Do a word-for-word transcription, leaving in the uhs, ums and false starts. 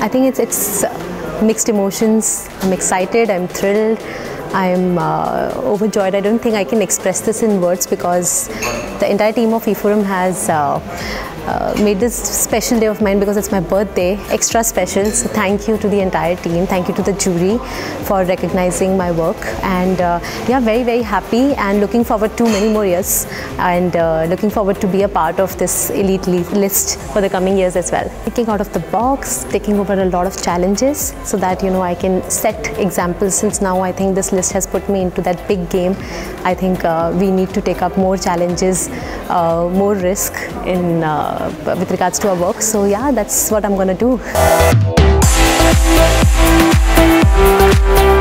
I think it's it's mixed emotions. I'm excited, I'm thrilled, I'm uh, overjoyed. I don't think I can express this in words because the entire team of eForum has uh, uh, made this special day of mine because it's my birthday, extra special. So thank you to the entire team, thank you to the jury for recognizing my work, and uh, yeah, very very happy and looking forward to many more years, and uh, looking forward to be a part of this elite list for the coming years as well. Thinking out of the box, taking over a lot of challenges so that you know I can set examples, since now I think this list has put me into that big game. I think uh, we need to take up more challenges, uh, more risk in uh, with regards to our work. So yeah, that's what I'm gonna do.